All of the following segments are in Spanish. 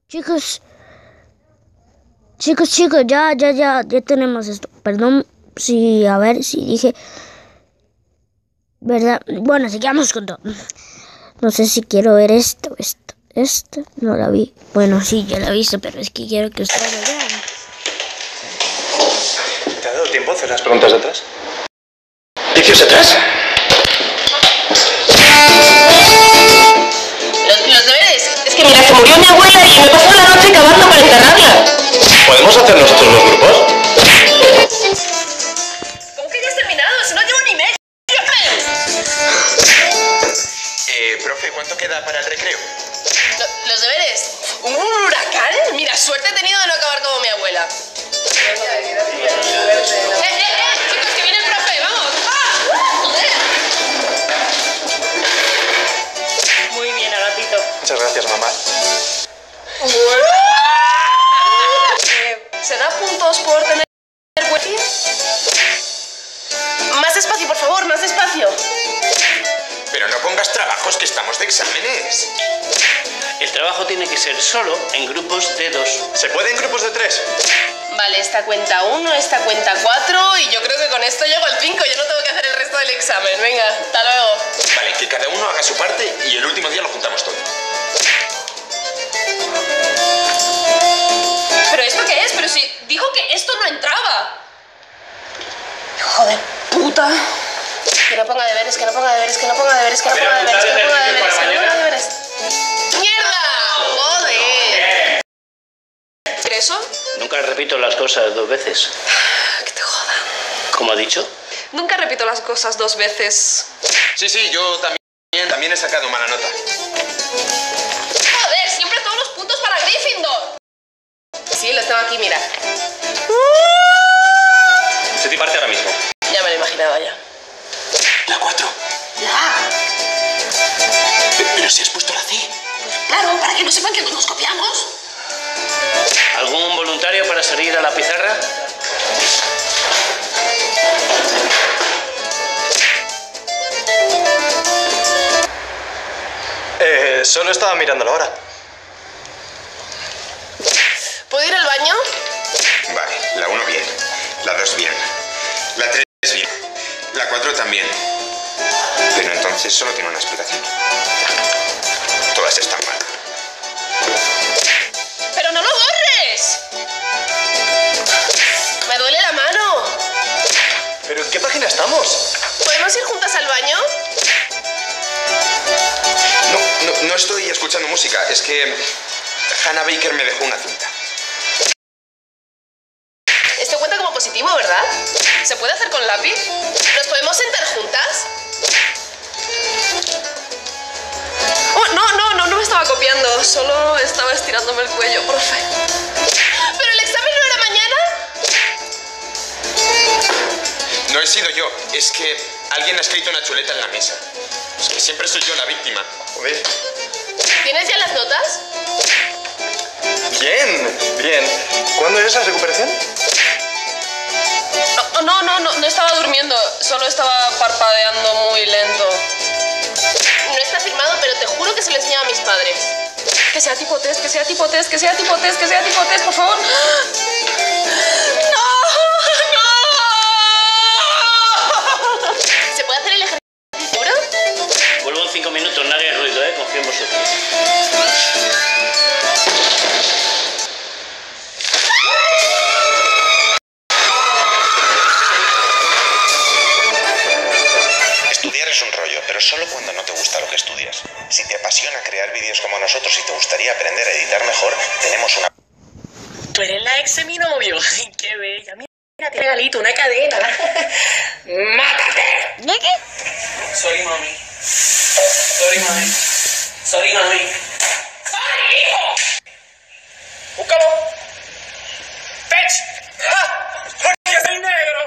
Chicos, ya tenemos esto. Perdón si, a ver, si dije... ¿Verdad? Bueno, sigamos con todo. No sé si quiero ver esto. No la vi. Bueno, sí, ya la he visto, pero es que quiero que ustedes lo vean. ¿Te ha dado tiempo a hacer las preguntas de atrás? ¿Vicios atrás? Los deberes. Es que mira, se murió mi abuela y me pasó la noche cavando para enterrarla. ¿Podemos hacer nosotros los grupos? ¿Cómo que ya has terminado? Si no llevo ni medio. Profe, ¿cuánto queda para el recreo? Los deberes. ¿Un huracán? Mira, suerte he tenido de no acabar como mi abuela. Chicos, que viene el profe, vamos. Muy bien, Agapito. Muchas gracias, mamá. ¿Se da puntos por tener wifi? Más despacio, por favor, más despacio. Pero no pongas trabajos, que estamos de exámenes. El trabajo tiene que ser solo en grupos de 2. ¿Se puede en grupos de 3? Vale, esta cuenta 1, esta cuenta 4 y yo creo que con esto llego al 5. Yo no tengo que hacer el resto del examen. Venga, hasta luego. Vale, que cada uno haga su parte y el último día lo juntamos todo. ¿Pero esto qué es? Pero si dijo que esto no entraba. Hijo de puta. Que no ponga deberes, que no ponga deberes, que no ponga deberes, que no ponga deberes, que no ponga deberes, que no ponga deberes. ¡Mierda! ¡Joder! ¿Eso? Nunca repito las cosas 2 veces. Que te joda. ¿Cómo ha dicho? Nunca repito las cosas 2 veces. Sí, yo también he sacado mala nota. Joder, siempre todos los puntos para Gryffindor. Sí, los tengo aquí, mira. Se te parte ahora mismo. Ya me lo imaginaba ya. La 4. Ya. Pero si has puesto la C. Pues claro, para que no sepan que no nos copiamos. ¿Algún voluntario para salir a la pizarra? Solo estaba mirando la hora. ¿Puedo ir al baño? Vale, la 1 bien, la 2 bien, la 3 bien, la 4 también. Pero entonces solo tiene una explicación. Todas están mal. ¡Pero no lo borres! Me duele la mano. ¿Pero en qué página estamos? ¿Podemos ir juntas al baño? No estoy escuchando música, es que Hannah Baker me dejó una cinta. Esto cuenta como positivo, ¿verdad? ¿Se puede hacer con lápiz? ¿Nos podemos sentar juntas? Oh, no me estaba copiando. Solo estaba estirándome el cuello, profe. ¿Pero el examen no era mañana? No he sido yo, es que alguien ha escrito una chuleta en la mesa. Es que siempre soy yo la víctima. Joder. ¿Tienes ya las notas? Bien. ¿Cuándo es la recuperación? No estaba durmiendo. Solo estaba parpadeando muy lento. No está firmado, pero te juro que se lo enseñaba a mis padres. Que sea tipo test, que sea tipo test, que sea tipo test, que sea tipo test, por favor. ¡No! ¿Se puede hacer el ejercicio seguro? Vuelvo en 5 minutos, no hagáis ruido, confío en vosotros. Estudiar es un rollo, pero solo cuando no te gusta lo que estudias. Si te apasiona crear vídeos como nosotros y te gustaría aprender a editar mejor, tenemos una... Tú eres la ex de mi novio. Ay, qué bella. Mira, qué regalito, una cadena. ¡Mátate! ¿De qué? Sorry, mami. Sorry, mami. ¡Ay, hijo! ¡Búscalo! ¡Fetch! ¡Ah! ¡Porque soy negro!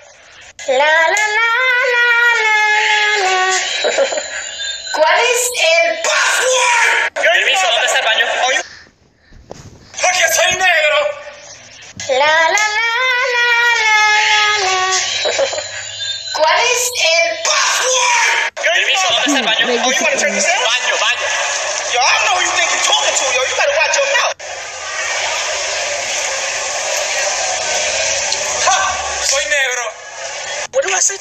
¿Cuál es el ¡Password! Permiso, ¿dónde está el baño? ¡Porque soy negro! ¿Cuál es el ¡Password! Permiso, ¿dónde está el baño? Oh, you want to check this out? Baño. Yo, I don't know who you think you're talking to, yo. You better watch your mouth.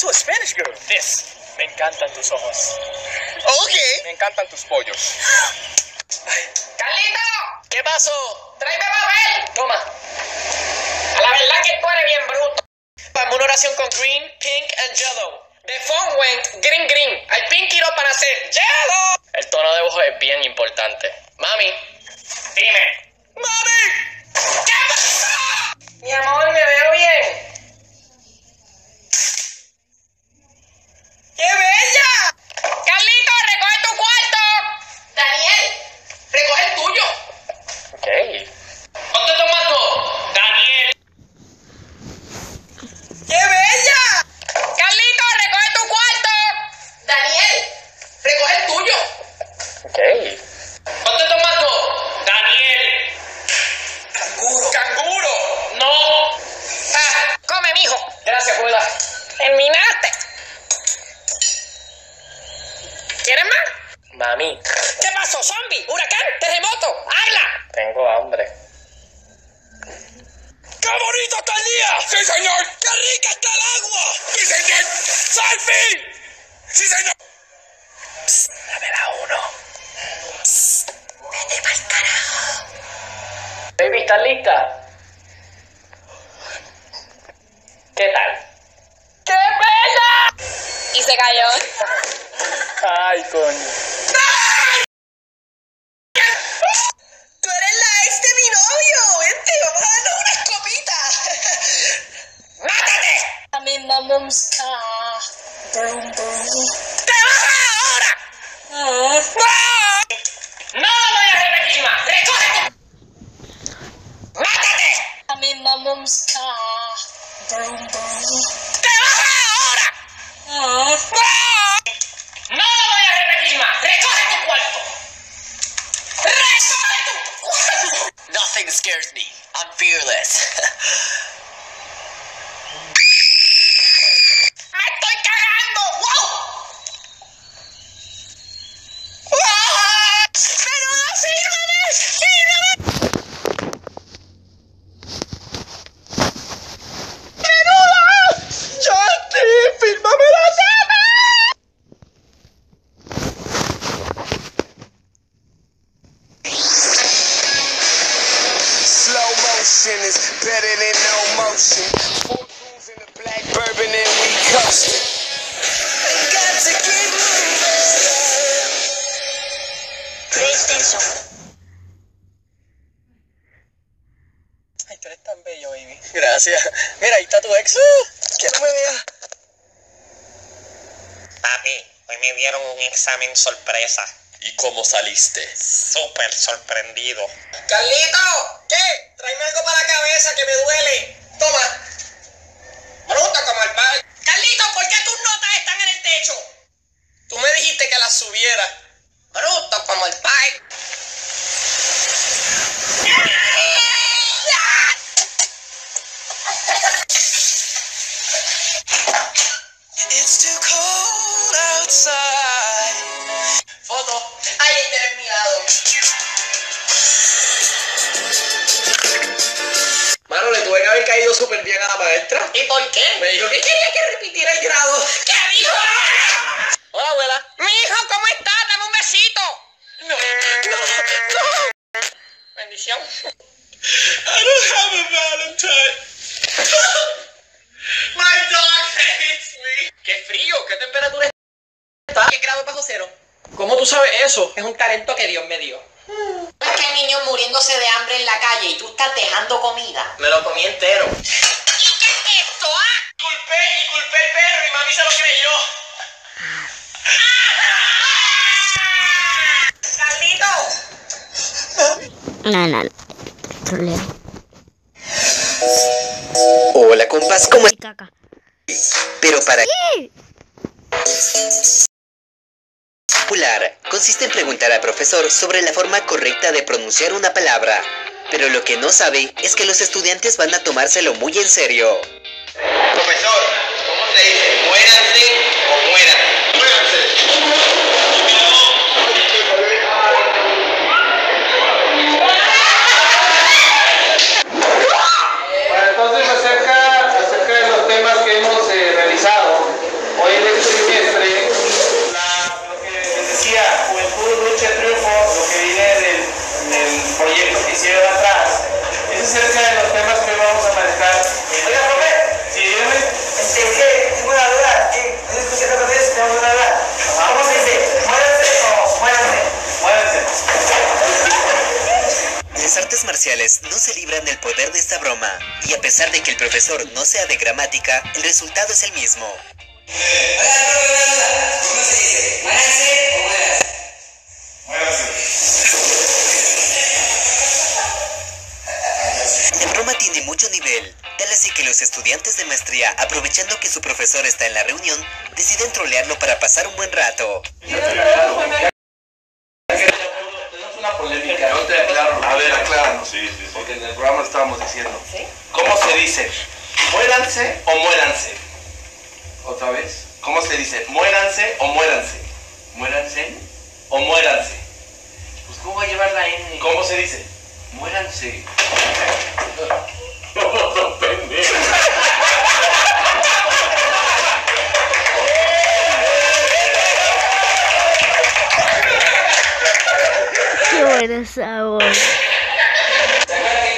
to a Spanish girl. This. Me encantan tus ojos. Okay. Me encantan tus pollos. ¡Carlito! ¿Qué pasó? ¡Tráeme papel! Toma. A la verdad que tú eres bien bruto. Para una oración con green, pink and yellow. The phone went green green. I think it para hacer yellow. El tono de voz es bien importante. Mami. Dime. ¡Mami! ¿Qué pasó? Mi amor, me veo bien. ¡Qué bella! Carlito, recoge tu cuarto. Daniel, recoge el tuyo. Ok. ¿Dónde tomas tú? Daniel. ¡Qué bella! Carlito, recoge tu cuarto. Daniel, recoge el tuyo. Ok. ¿Dónde tomas tú? Daniel. Canguro. ¿Canguro? No. Ah, come, mijo. Gracias, abuela. Terminaste. ¿Quieres más? Mami. ¿Qué pasó? ¿Zombie? ¿Huracán? ¿Terremoto? ¡Habla! Tengo hambre. ¡Qué bonito está el día! ¡Sí, señor! ¡Qué rica está el agua! ¡Sí, señor! ¡Selfie! ¡Sí, señor! Psst, dame la 1. Psst, vete pa'l carajo. Baby, ¿estás lista? ¿Qué tal? ¡Qué bella! Y se cayó. Ay, coño. ¡Tú eres la ex de mi novio! ¡Vente! ¡Vamos a darnos unas copitas! ¡Mátate! ¡Te vas ahora! ¡No! ¡No lo voy a repetir más! ¡Recoge tu... ¡Mátate! ¡Te vas ahora! ¡No! ¡No lo voy a repetir más! ¡Recoge tu cuarto! ¡Recoge tu cuarto! Nothing scares me. I'm fearless. ¡Me estoy cagando! ¡Wow! ¡Wow! ¡Pero no, fírmame! ¡Fírmame! ¡Menudo! ¡Justin! ¡Fírmame la teta! Slow motion is better than no motion. 4 grooves in the black bourbon and we coasting. I got to keep moving. PlayStation. Ay, tú eres tan bello, baby. Gracias. Mira, ahí está tu ex. Que no me vea. Papi, hoy me dieron un examen sorpresa. ¿Y cómo saliste? Súper sorprendido. ¡Carlito! ¿Qué? Tráeme algo para la cabeza que me duele. Toma. Bruto como el padre. Carlito, ¿por qué tus notas están en el techo? Tú me dijiste que las subiera. Bruto como el padre. It's too cold outside. Foto. Ay, este es mi lado. Mano, le tuve que haber caído súper bien a la maestra. ¿Y por qué? Me dijo que quería que repitiera el grado. ¿Qué dijo? Hola, abuela. Mi hijo, ¿cómo estás? Dame un besito. No. Bendición. I don't have a Valentine. My dog hates me. Qué frío, qué temperatura está. 10 grados bajo cero. ¿Cómo tú sabes eso? Es un talento que Dios me dio. Es que hay niños muriéndose de hambre en la calle y tú estás dejando comida. Me lo comí entero. ¿Y qué es esto, ah? Culpé el perro y mami se lo creyó. ¡Carlito! No. Problema. Hola compas, ¿cómo Y caca. Pero para ¡Sí! popular consiste en preguntar al profesor sobre la forma correcta de pronunciar una palabra. Pero lo que no sabe es que los estudiantes van a tomárselo muy en serio. Profesor, ¿cómo se dice? ¿Muéranse o mueran? ¡Muéranse! Bueno, entonces acerca de los temas que hemos realizado, las artes marciales no se libran del poder de esta broma, y a pesar de que el profesor no sea de gramática, el resultado es el mismo. ¿Cómo se dice? ¿Muéranse o muéranse? La broma tiene mucho nivel, tal así que los estudiantes de maestría, aprovechando que su profesor está en la reunión, deciden trolearlo para pasar un buen rato. Tenemos una polémica, no te aclaro. A ver, acláranos. Sí. Porque en el programa lo estábamos diciendo. ¿Sí? ¿Cómo se dice? ¿Muéranse o muéranse? ¿Otra vez? ¿Cómo se dice? ¿Muéranse o muéranse? ¿Muéranse o muéranse? Pues ¿cómo va a llevar la N? ¿Cómo se dice? Muéranse. No, pendejo. Qué buena esa voz.